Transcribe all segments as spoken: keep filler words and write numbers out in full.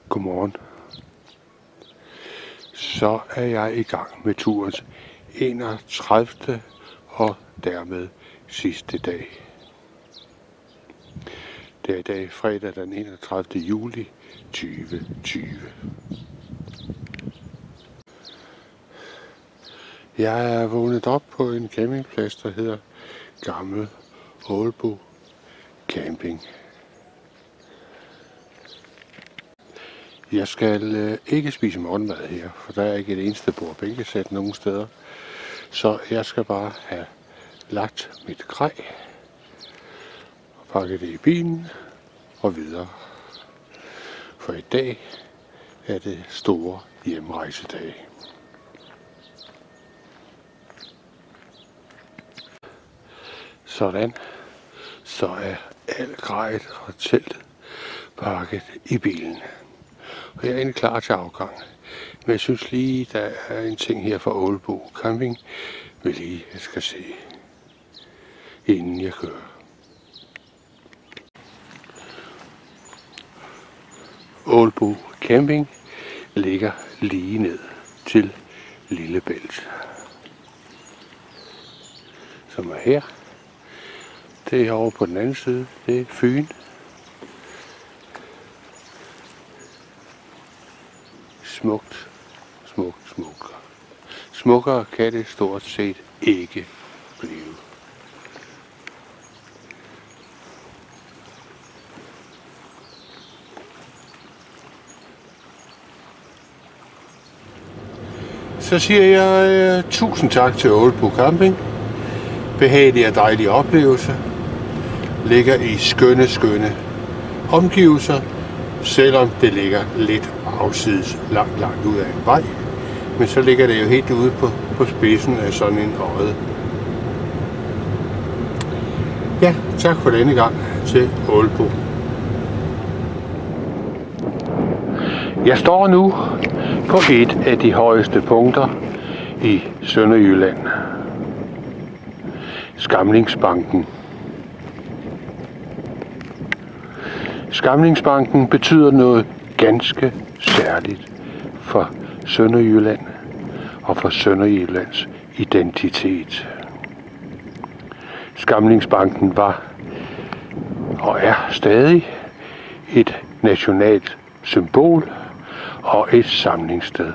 Godmorgen. Så er jeg i gang med turens enogtredivte og dermed sidste dag. Det er i dag fredag den enogtredivte juli tyve tyve. Jeg er vågnet op på en campingplads, der hedder Gammel Ålbo Camping. Jeg skal øh, ikke spise morgenmad her, for der er ikke et eneste bord bænkesæt nogen steder. Så jeg skal bare have lagt mit grej, og pakket det i bilen og videre. For i dag er det store hjemrejsedag. Sådan, så er alt grejet og teltet pakket i bilen. Og jeg er egentlig klar til afgang. Men jeg synes lige, der er en ting her fra Ålbo Camping, vi lige skal se, inden jeg kører. Ålbo Camping ligger lige ned til Lillebælt, som er her. Det er over på den anden side, det er Fyn. Smukt, smukt, smukt. Smukkere kan det stort set ikke blive. Så siger jeg uh, tusind tak til Ålbo Camping. Behagelig og dejlig oplevelse. Ligger i skønne, skønne omgivelser, selvom det ligger lidt afsides langt, langt ud af en vej. Men så ligger det jo helt ude på, på spidsen af sådan en odde. Ja, tak for denne gang til Ålbo. Jeg står nu på et af de højeste punkter i Sønderjylland. Skamlingsbanken. Skamlingsbanken betyder noget ganske særligt for Sønderjylland og for Sønderjyllands identitet. Skamlingsbanken var og er stadig et nationalt symbol og et samlingssted.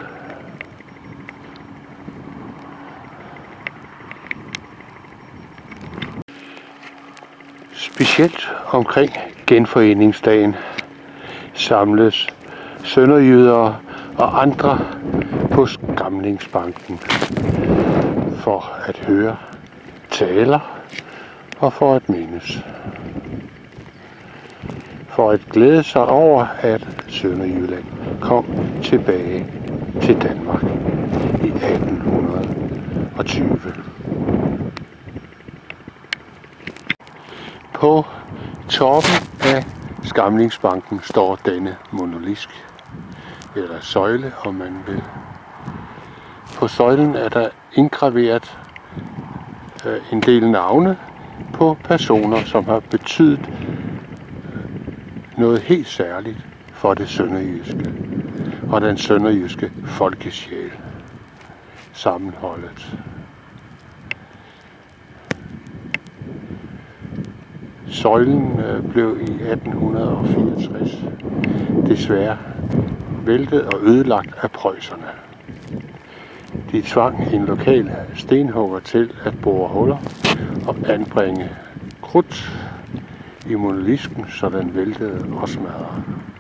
Specielt omkring genforeningsdagen samles sønderjyder og andre på Skamlingsbanken for at høre taler og for at mindes. For at glæde sig over, at Sønderjylland kom tilbage til Danmark i atten tyve. På toppen af Skamlingsbanken står denne monolisk, eller søjle, om man vil. På søjlen er der indgraveret øh, en del navne på personer, som har betydet noget helt særligt for det sønderjyske og den sønderjyske folkesjæl. Sammenholdet. Søjlen blev i atten fireogtres desværre væltet og ødelagt af preusserne. De tvang en lokal stenhugger til at bore huller og anbringe krudt i monolisken, så den væltede og smadrede.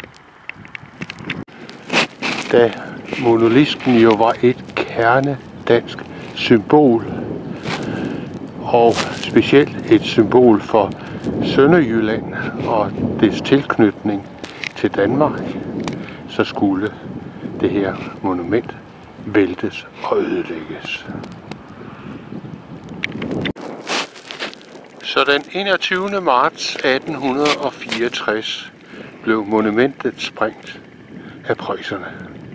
Da monolisken jo var et kernedansk symbol, og specielt et symbol for Sønderjylland og dets tilknytning til Danmark, så skulle det her monument væltes og ødelægges. Så den enogtyvende marts atten fireogtres blev monumentet sprængt af preusserne.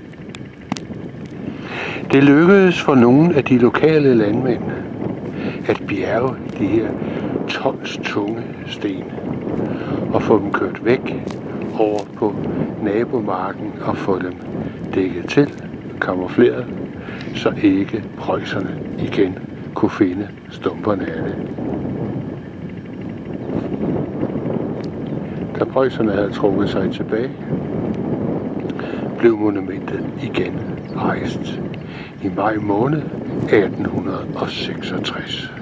Det lykkedes for nogle af de lokale landmænd at bjerge de her tons tunge sten og få dem kørt væk over på nabomarken og få dem dækket til, kamufleret, så ikke preusserne igen kunne finde stumperne af det. Da preusserne havde trukket sig tilbage, blev monumentet igen rejst i maj måned atten seksogtres.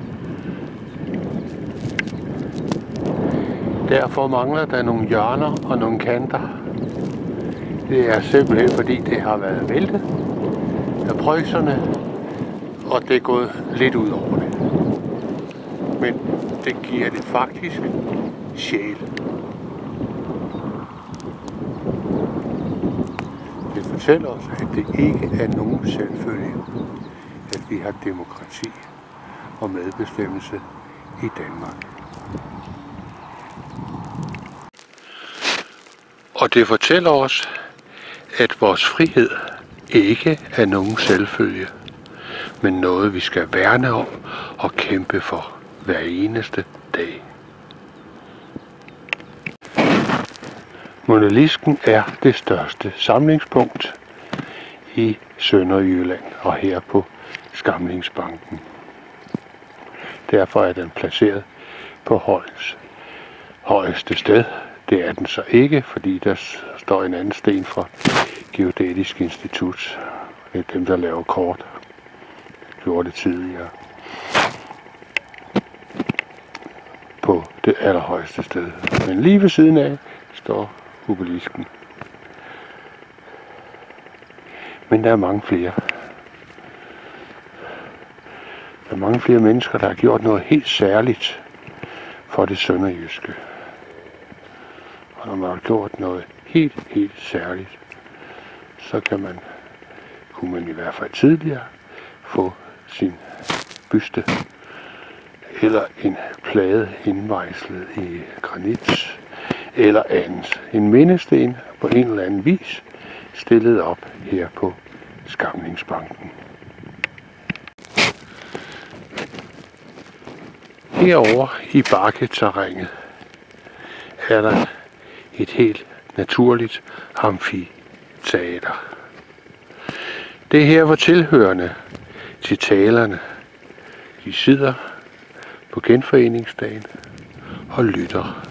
Derfor mangler der nogle hjørner og nogle kanter. Det er simpelthen fordi det har været væltet af preusserne, og det er gået lidt ud over det. Men det giver det faktisk sjæl. Det fortæller os, at det ikke er nogen selvfølge, at vi har demokrati og medbestemmelse i Danmark. Og det fortæller os, at vores frihed ikke er nogen selvfølge, men noget vi skal værne om og kæmpe for hver eneste dag. Montelisken er det største samlingspunkt i Sønderjylland og her på Skamlingsbanken. Derfor er den placeret på Holms højeste sted. Det er den så ikke, fordi der står en anden sten fra Geodetisk Institut. Det er dem, der laver kort. Jeg gjorde det tidligere. På det allerhøjeste sted. Men lige ved siden af står obelisken. Men der er mange flere. Der er mange flere mennesker, der har gjort noget helt særligt for det sønderjyske. Og når man har gjort noget helt, helt særligt, så kan man, kunne man i hvert fald tidligere, få sin byste eller en plade indmejslet i granit eller andet. En mindesten på en eller anden vis stillet op her på Skamlingsbanken. Herovre i bakketerrænet er der et helt naturligt amfiteater. Det er her, hvor tilhørende til talerne, de sidder på genforeningsdagen og lytter.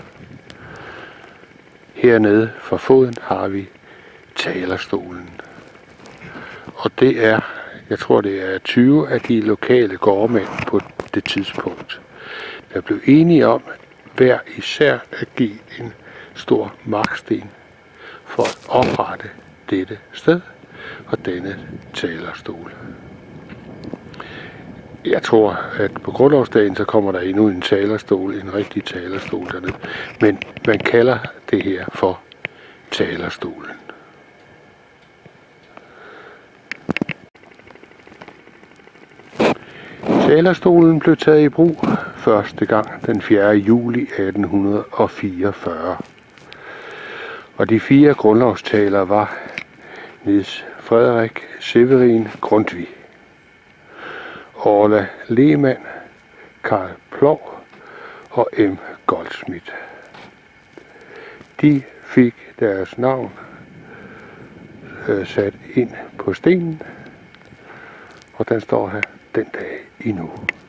Hernede for foden har vi talerstolen. Og det er, jeg tror det er tyve af de lokale gårdmænd på det tidspunkt, der blev enige om hver især at give en stor marksten for at oprette dette sted og denne talerstol. Jeg tror, at på grundlovsdagen så kommer der endnu en talerstol, en rigtig talerstol dernede. Men man kalder det her for talerstolen. Talerstolen blev taget i brug første gang den fjerde juli atten fireogfyrre. Og de fire grundlovstalere var Niels Frederik Severin Grundtvig, Orla Lehmann, Karl Plov og M. Goldsmith. De fik deres navn øh, sat ind på stenen, og den står her den dag endnu.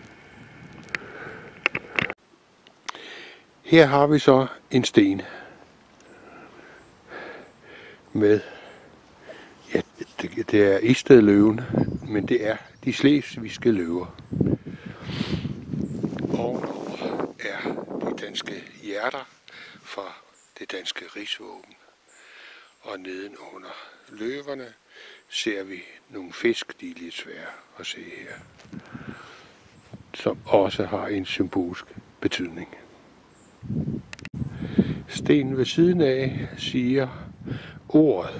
Her har vi så en sten med, ja, det, det er Istedløven, men det er de slesvigske løver. Ovenover er de danske hjerter fra det danske rigsvåben. Og nedenunder løverne ser vi nogle fisk, de er lidt svære at se her, som også har en symbolsk betydning. Stenen ved siden af siger ordet.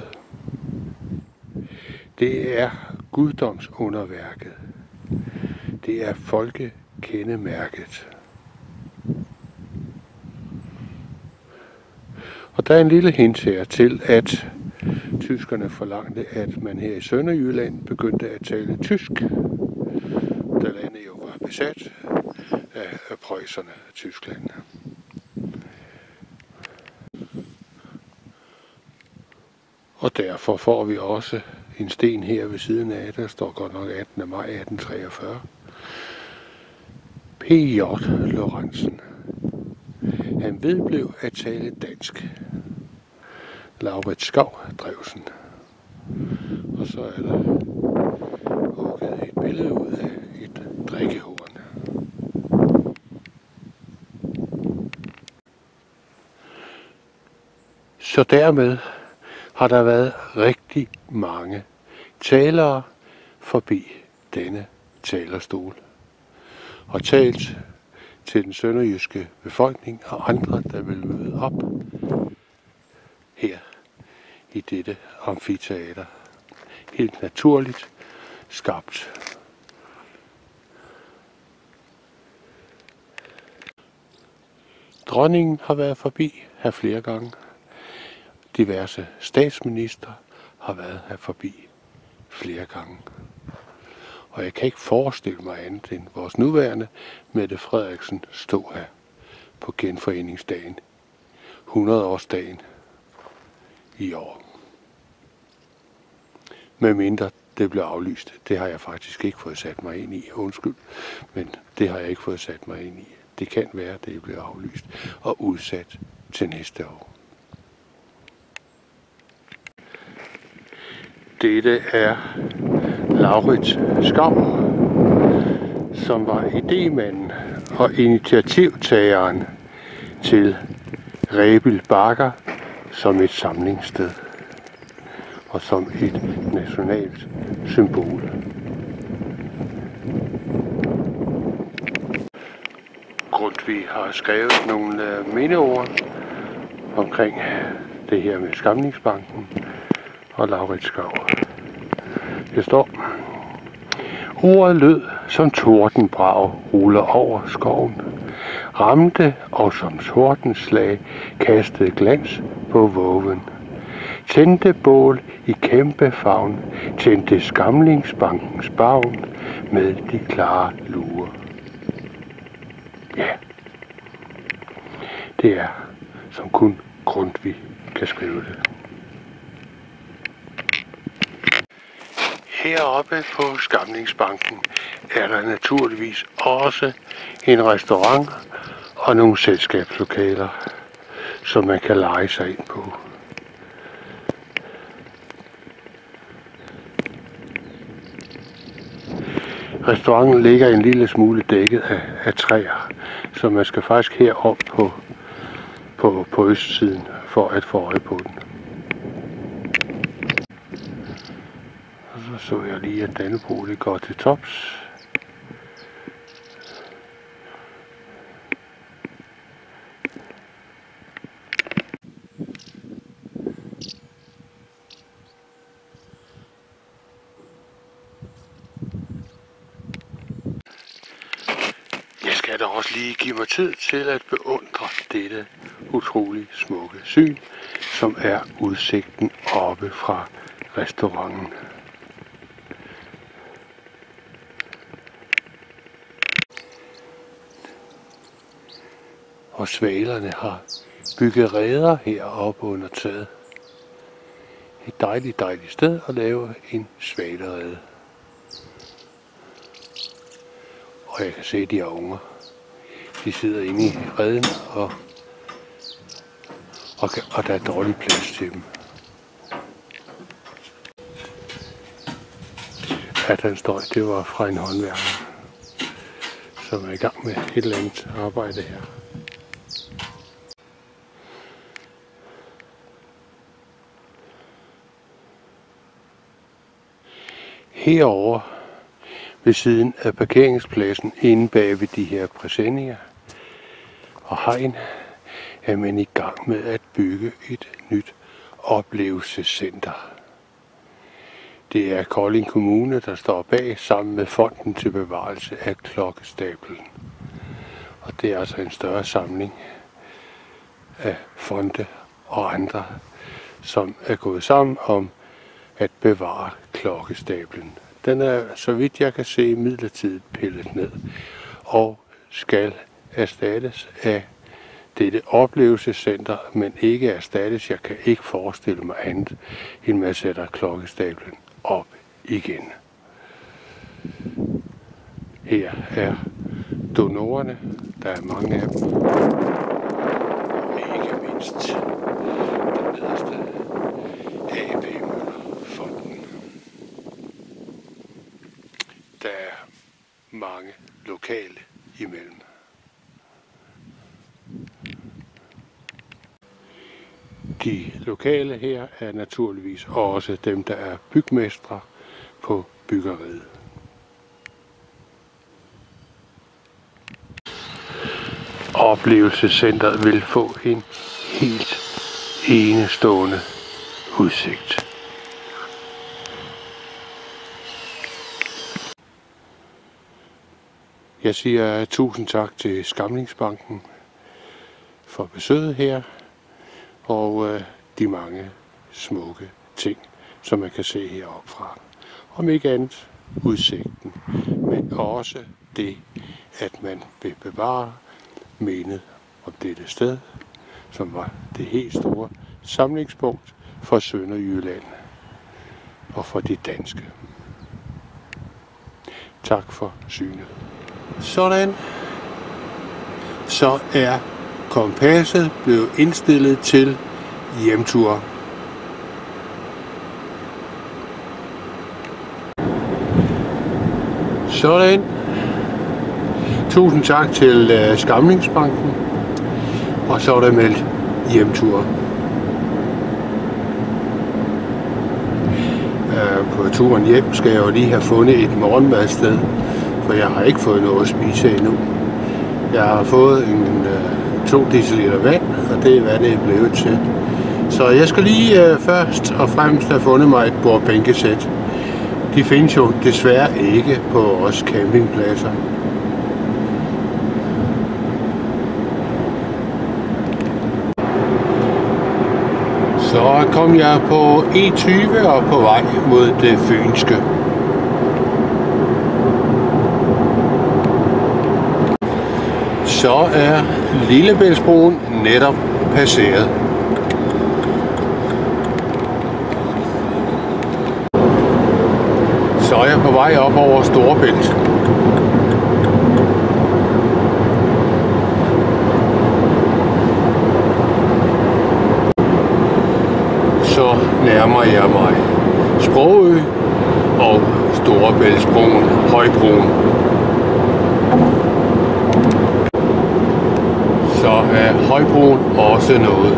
Det er guddomsunderværket. Det er folkekendemærket. Og der er en lille hint her til, at tyskerne forlangte, at man her i Sønderjylland begyndte at tale tysk, da landet jo var besat af, af preusserne af Tyskland. Og derfor får vi også en sten her ved siden af. Der står godt nok attende maj atten treogfyrre. P J Lorentzen. Han vedblev at tale dansk. Laurits Skov Drewsen. Og så er der hugget et billede ud af et drikkehorn. Så dermed har der været rigtig mange talere forbi denne talerstol og talt til den sønderjyske befolkning og andre, der vil møde op her i dette amfiteater. Helt naturligt skabt. Dronningen har været forbi her flere gange. Diverse statsministre har været her forbi flere gange. Og jeg kan ikke forestille mig andet end vores nuværende Mette Frederiksen stod her på genforeningsdagen, hundrede-årsdagen i år. Med mindre det blev aflyst. Det har jeg faktisk ikke fået sat mig ind i. Undskyld, men det har jeg ikke fået sat mig ind i. Det kan være, at det bliver aflyst og udsat til næste år. Dette er Laurits Skov, som var idémanden og initiativtageren til Rebild Bakker som et samlingssted og som et nationalt symbol. Grundtvig har skrevet nogle mindeord omkring det her med Skamlingsbanken og Laurits Skov. Det står: ordet lød som tordenbrag ruller over skoven, ramte og som tordenslag kastede glans på voven. Tændte bål i kæmpe favn, tændte Skamlingsbankens bagn med de klare luer. Ja, det er som kun Grundtvig kan skrive det. Heroppe på Skamlingsbanken er der naturligvis også en restaurant og nogle selskabslokaler, som man kan leje sig ind på. Restauranten ligger en lille smule dækket af, af træer, så man skal faktisk herop på, på, på østsiden for at få øje på den. Og så så jeg lige, at Dannebrog det går til tops. Jeg skal da også lige give mig tid til at beundre dette utrolig smukke syn, som er udsigten oppe fra restauranten. Og svalerne har bygget reder heroppe under taget. Et dejligt, dejligt sted at lave en svalerede. Og jeg kan se, at de her unger, de sidder inde i reden, og, og, og der er dårlig plads til dem. Ja, den støj, det var fra en håndværker, som er i gang med et eller andet arbejde her. Herovre ved siden af parkeringspladsen inde bag ved de her presenninger og hegn er man i gang med at bygge et nyt oplevelsescenter. Det er Kolding Kommune, der står bag sammen med Fonden til Bevarelse af Klokkestablen. Og det er altså en større samling af fonde og andre, som er gået sammen om at bevare Klokkestablen. Den er, så vidt jeg kan se, midlertidigt pillet ned og skal erstattes af Det er det oplevelsescenter, men ikke erstattes. Jeg kan ikke forestille mig andet, end man sætter klokkestablen op igen. Her er donorerne. Der er mange af dem. Og ikke mindst den nederste A P Møller-fonden. Der er mange lokale imellem. De lokale her er naturligvis også dem, der er bygmestre på byggeriet. Oplevelsescentret vil få en helt enestående udsigt. Jeg siger tusind tak til Skamlingsbanken for besøget her og øh, de mange smukke ting, som man kan se heroppe fra. Om ikke andet udsigten, men også det, at man vil bevare mindet om dette sted, som var det helt store samlingspunkt for Sønderjylland og for de danske. Tak for synet. Sådan. Så er kompasset blevet indstillet til hjemtur. Sådan. Tusind tak til uh, Skamlingsbanken. Og så er der meldt hjemtur. Uh, på turen hjem skal jeg jo lige have fundet et morgenmadsted, for jeg har ikke fået noget at spise endnu. Jeg har fået en uh, to deciliter vand, og det er hvad det er blevet til. Så jeg skal lige uh, først og fremmest have fundet mig et bordbænkesæt. De findes jo desværre ikke på vores campingpladser. Så kom jeg på E tyve og på vej mod det fynske. Så er Lillebæltsbroen netop passeret. Så er jeg på vej op over Storebælt. Så nærmer jeg mig Sprogø og Storebæltsbroen, Højbroen. Så er Højbroen også noget.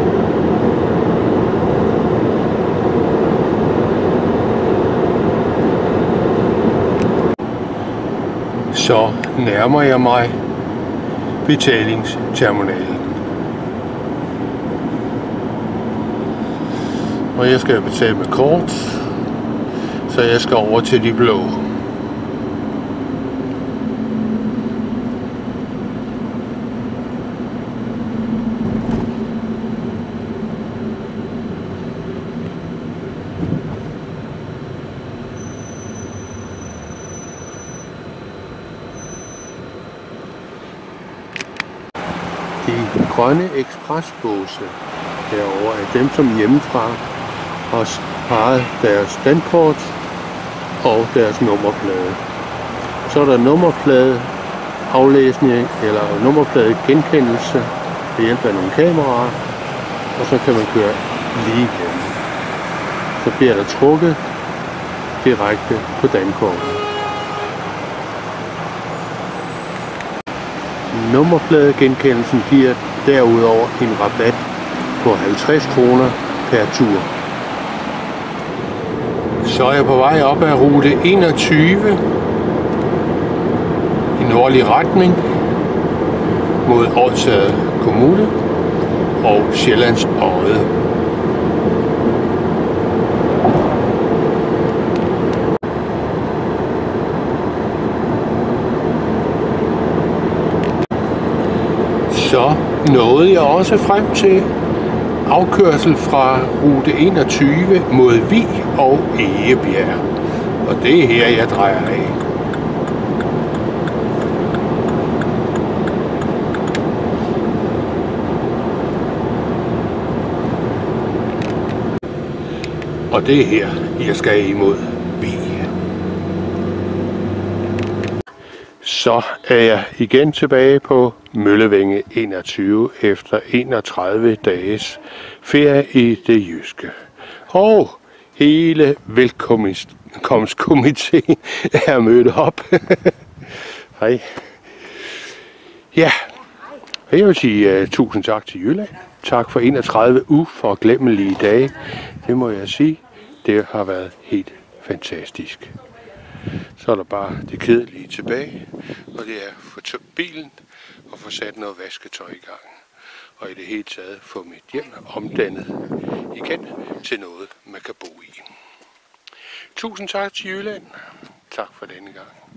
Så nærmer jeg mig betalingsterminalen. Og jeg skal betale med kort, så jeg skal over til de blå. De grønne ekspresbåse herovre er dem, som hjemmefra har parret deres dankort og deres nummerplade. Så er der nummerplade aflæsning eller nummerplade genkendelse ved hjælp af nogle kameraer, og så kan man køre lige igennem. Så bliver der trukket direkte på dankortet. Nummerpladegenkendelsen giver derudover en rabat på halvtreds kroner per tur. Så er jeg på vej op ad rute enogtyve i nordlig retning mod Odsherred Kommune og Sjællands Odde. Så nåede jeg også frem til afkørsel fra rute enogtyve mod Vig og Egebjerg. Og det er her, jeg drejer af. Og det er her, jeg skal imod Vig. Så er jeg igen tilbage på Møllevænge enogtyve efter enogtredive dages ferie i det jyske. Og hele velkomstkomiteen er mødt op. Hej. Ja, jeg vil sige uh, tusind tak til Jylland. Tak for enogtredive uforglemmelige dage. Det må jeg sige. Det har været helt fantastisk. Så er der bare det kedelige tilbage, og det er at få tømt bilen og få sat noget vasketøj i gang. Og i det hele taget få mit hjem omdannet igen til noget, man kan bo i. Tusind tak til Jylland. Tak for denne gang.